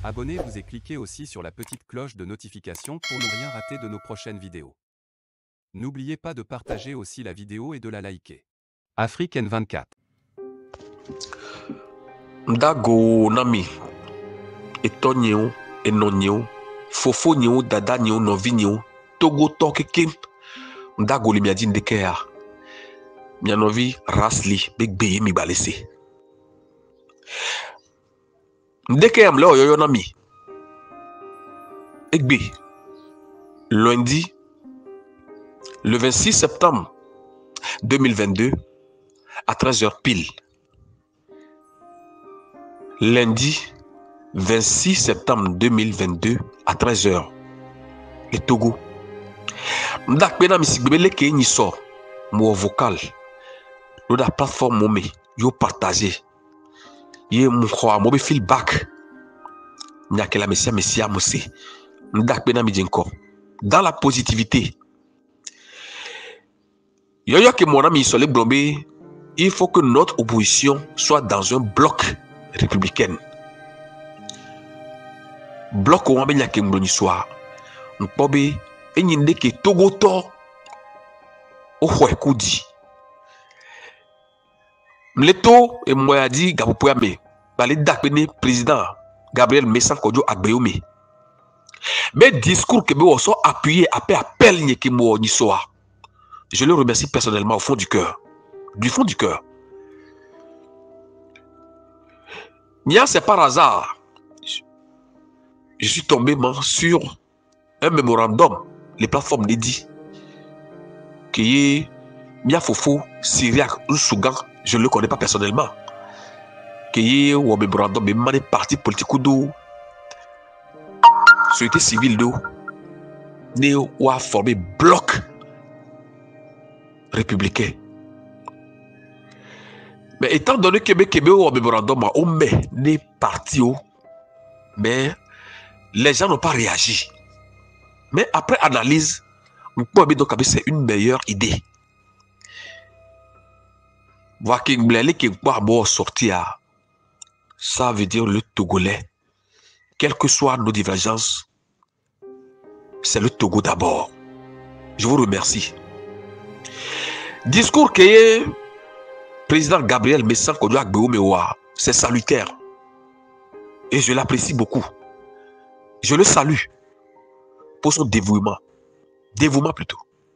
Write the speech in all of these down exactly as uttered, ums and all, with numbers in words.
Abonnez-vous et cliquez aussi sur la petite cloche de notification pour ne rien rater de nos prochaines vidéos. N'oubliez pas de partager aussi la vidéo et de la liker. Afrique N vingt-quatre. Ndago nami eto nyeo eno nyeo fofo nyeo dada nyeo novi nyeo togo to keke ndago li miadi ndeke ya mia novi rasli begbe mi balese ndeke ya mle oyoyo nami egbe lundi le vingt-six septembre deux mille vingt-deux à treize heures pile. Lundi vingt-six septembre deux mille vingt-deux à treize heures. Le Togo. M'dak pena misigbele ke ni so mo vocal. Lo da plateforme momé yo partager. Ye mo khoa mo be feedback. Nyake la messia messia mose. M'dak pena mi jenko. Dans la positivité. Yo yo ke mon ami Solé Blombe, il faut que notre opposition soit dans un bloc républicain. Bloc où on a fait un soir. On peut be enyinde ke Togo to o hwe kudi. Mleto et moi dit gapoya me balé dakene président Gabriel Messa Kodjo Agbeome. Mais discours que be so appuyé après appel nye ke mo ni soir. Je le remercie personnellement au fond du cœur. Du fond du cœur. Nia, c'est par hasard. Je suis tombé sur un mémorandum, les plateformes dédiées, qui est Mia Fofo, Syriac, Sougan, je ne le connais pas personnellement, qui est un mémorandum, mais des partis politiques d'eau, société civile d'eau, né ou a formé bloc républicain. Mais étant donné que Québec au mémorandum, on met des partis, mais les gens n'ont pas réagi. Mais après analyse, on peut donc c'est une meilleure idée. Voir qu'il y a sortir, ça veut dire le Togolais, quelles que soient nos divergences, c'est le Togo d'abord. Je vous remercie. Discours que est président Gabriel Messa Kodjo Agbeome, c'est salutaire. Et je l'apprécie beaucoup. Je le salue pour son dévouement. Dévouement plutôt.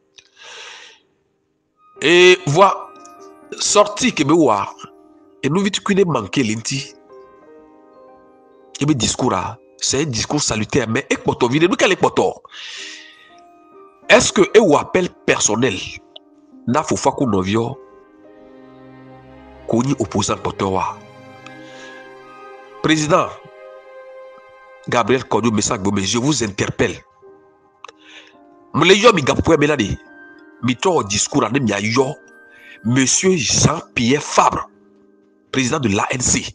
Et voir sorti que mewa et nous vite qu'une manqué l'inti. Et le discours c'est un discours salutaire mais écoute vide nous quel écoute. Est-ce que et ou appel personnel n'a faut pas qu'on novio qu'on y opposant potowa. Président Gabriel Kodjo Messa Agbeome, je vous interpelle. M'le yo mi gapoué melade. Mi to discours ane mi yo Monsieur Jean-Pierre Fabre, président de l'A N C.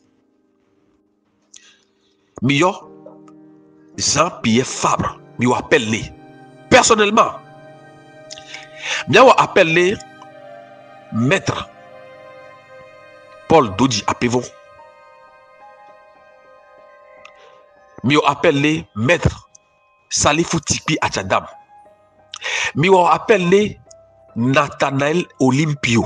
Mi yo Jean-Pierre Fabre, mi yo appelle personnellement. Mi yo appelle maître Paul Dodji Apevon. Mi yo appelle maître Salifou Tikpi Achadam. Mi yo appelle Nathanaël Olympio.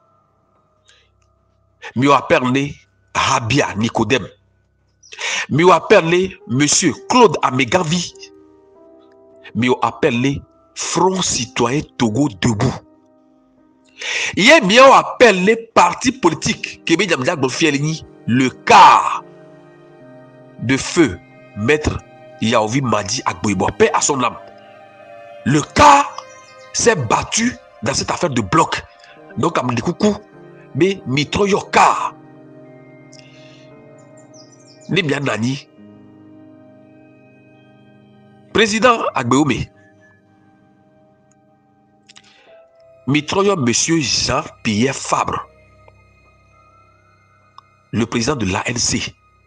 Mi yo appelle Rabia Nicodème. Mi yo appelle monsieur Claude Amegavi. Mi yo appelle Front Citoyen Togo Debout. Yé mi yo appelle parti politique Kébé Djamdjak Bonfielini, le cas de feu Maître Yaovi Madi Agboibo, paix à son âme. Le cas s'est battu dans cette affaire de bloc. Donc, à mon coucou, mais mitro yoka. Ni bien nani. Président Agbeome. Mitro yo monsieur Jean-Pierre Fabre. Le président de l'A N C.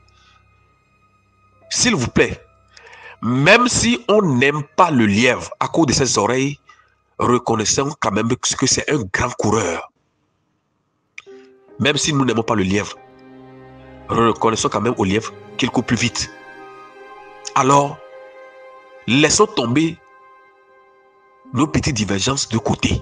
S'il vous plaît, même si on n'aime pas le lièvre à cause de ses oreilles, reconnaissons quand même que c'est un grand coureur. Même si nous n'aimons pas le lièvre, reconnaissons quand même au lièvre qu'il court plus vite. Alors, laissons tomber nos petites divergences de côté.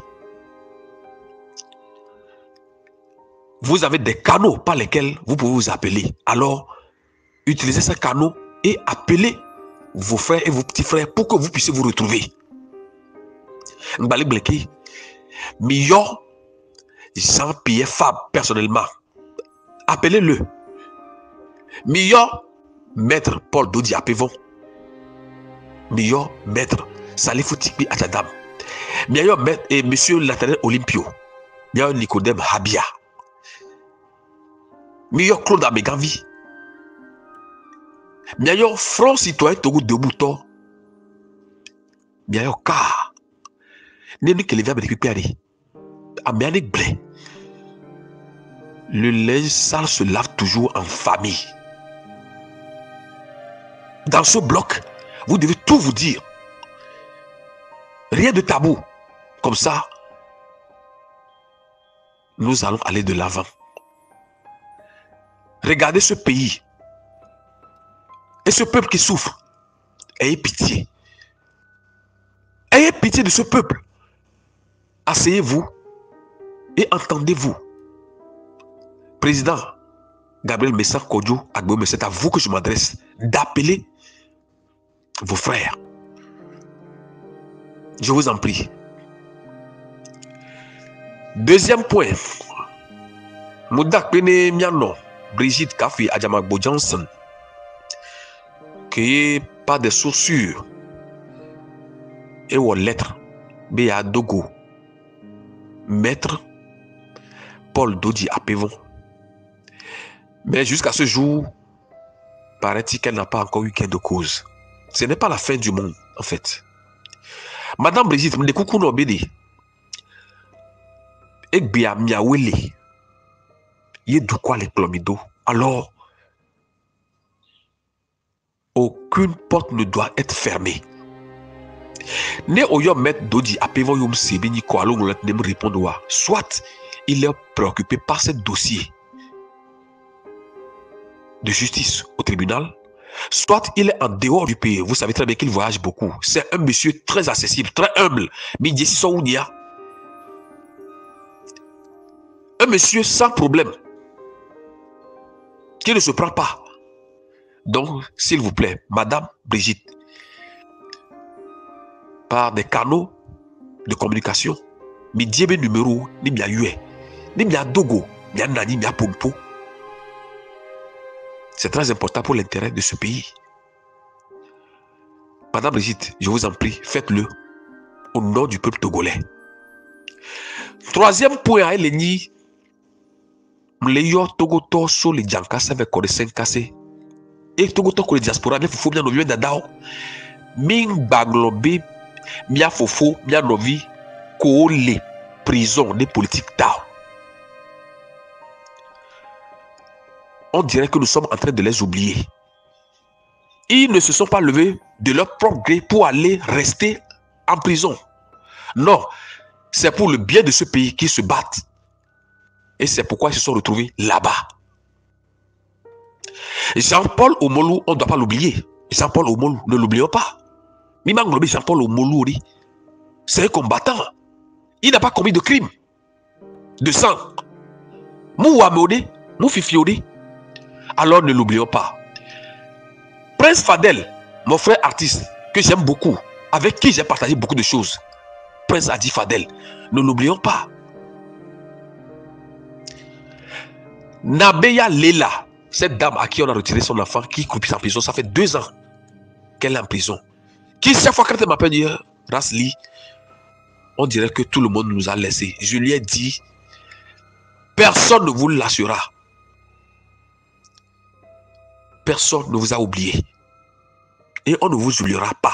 Vous avez des canaux par lesquels vous pouvez vous appeler. Alors, utilisez ces canaux et appelez vos frères et vos petits frères pour que vous puissiez vous retrouver. Mbalik Bleki, meilleur Jean-Pierre Fab personnellement. Appelez-le. Meilleur maître Paul Dodi Apevon. Meilleur maître Salifou Tikbi Atadam. Meilleur maître et monsieur Latanel Olympio. Meilleur Nicodème Habia. Meilleur Claude Ameganvi. Meilleur Front Citoyen Togo de Bouton. Meilleur Car. Nénu Kelevia Bédépipiari. Améanik Blé. Le linge sale se lave toujours en famille. Dans ce bloc, vous devez tout vous dire. Rien de tabou. Comme ça, nous allons aller de l'avant. Regardez ce pays et ce peuple qui souffre. Ayez pitié. Ayez pitié de ce peuple. Asseyez-vous et entendez-vous. Président Gabriel Messa Kodjo Agbo, c'est à vous que je m'adresse d'appeler vos frères. Je vous en prie. Deuxième point. Moudak Pene Miano, Brigitte Kafi Adjamagbo Johnson, qui est pas de sources sûres et aux lettres Béa Dogo, maître Paul Dodi Apevon. Mais jusqu'à ce jour, paraît-il qu'elle n'a pas encore eu gain de cause. Ce n'est pas la fin du monde, en fait. Madame Brigitte, me découcou no bedi. Ek bia miawele. Yé du quoi les plomido. Alors, aucune porte ne doit être fermée. Ne oyo met Dodi Apevon yom sebe ni ko alo ngolet ne me répondre. Soit il est préoccupé par ce dossier de justice au tribunal, soit il est en dehors du pays. Vous savez très bien qu'il voyage beaucoup. C'est un monsieur très accessible, très humble. Un monsieur sans problème, qui ne se prend pas. Donc, s'il vous plaît, Madame Brigitte, par des canaux de communication, mi diebe numéro, ni mia yue, ni mia dogo, mia nani, mia pompo. C'est très important pour l'intérêt de ce pays. Madame Brigitte, je vous en prie, faites-le au nom du peuple togolais. Troisième point, à Eleni, Mleyo Togoto sur les Djankasa avec Kodesen Kassé. Et Togoto sur les diaspora, mais Fofo, bien novi d'Adao. Ming Baglobe, Mia Fofo, Mia Novi, Ko les prisons des politiques d'Ao. On dirait que nous sommes en train de les oublier. Ils ne se sont pas levés de leur propre gré pour aller rester en prison. Non, c'est pour le bien de ce pays qu'ils se battent. Et c'est pourquoi ils se sont retrouvés là-bas. Jean-Paul Omolou, on ne doit pas l'oublier. Jean-Paul Omolou, ne l'oublions pas. Mimang Jean-Paul Omolou, c'est un combattant. Il n'a pas commis de crime. De sang. Mouamode, Moufifiode. Alors ne l'oublions pas. Prince Fadel, mon frère artiste, que j'aime beaucoup, avec qui j'ai partagé beaucoup de choses. Prince Adi Fadel, ne l'oublions pas. Nabeya Lela, cette dame à qui on a retiré son enfant, qui croupit en prison, ça fait deux ans qu'elle est en prison. Qui chaque fois qu'elle m'appelle dit Rasli, on dirait que tout le monde nous a laissés. Je lui ai dit, personne ne vous lâchera. Personne ne vous a oublié. Et on ne vous oubliera pas.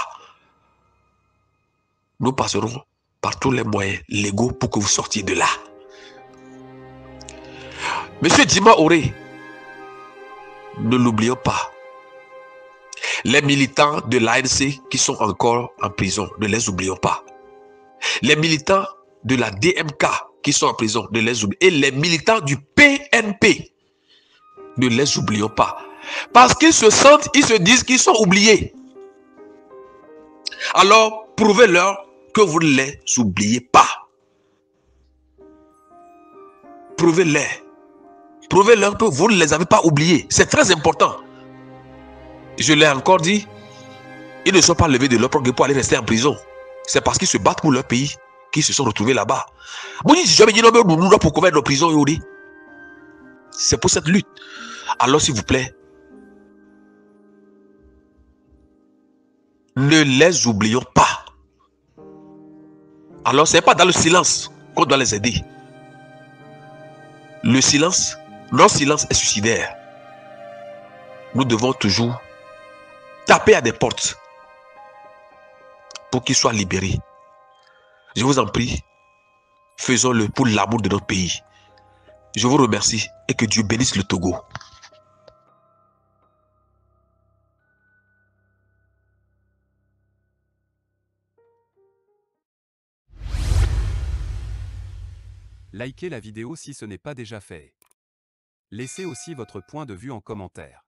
Nous passerons par tous les moyens légaux pour que vous sortiez de là. Monsieur Dima Oré, ne l'oublions pas. Les militants de l'A N C qui sont encore en prison, ne les oublions pas. Les militants de la D M K qui sont en prison, ne les oublions pas. Et les militants du P N P, ne les oublions pas. Parce qu'ils se sentent, ils se disent qu'ils sont oubliés. Alors, prouvez-leur que vous ne les oubliez pas. Prouvez-les. Prouvez-leur que vous ne les avez pas oubliés. C'est très important. Je l'ai encore dit, ils ne sont pas levés de leur propre pour aller rester en prison. C'est parce qu'ils se battent pour leur pays qu'ils se sont retrouvés là-bas. C'est pour cette lutte. Alors, s'il vous plaît, ne les oublions pas. Alors, ce n'est pas dans le silence qu'on doit les aider. Le silence, notre silence est suicidaire. Nous devons toujours taper à des portes pour qu'ils soient libérés. Je vous en prie, faisons-le pour l'amour de notre pays. Je vous remercie et que Dieu bénisse le Togo. Likez la vidéo si ce n'est pas déjà fait. Laissez aussi votre point de vue en commentaire.